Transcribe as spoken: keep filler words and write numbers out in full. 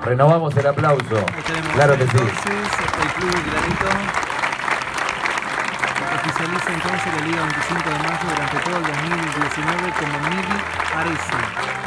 Renovamos el aplauso. Claro que sí. Entonces, el club de Clarito oficializa entonces la Liga veinticinco de mayo durante todo el dos mil diecinueve como Mili Aresi.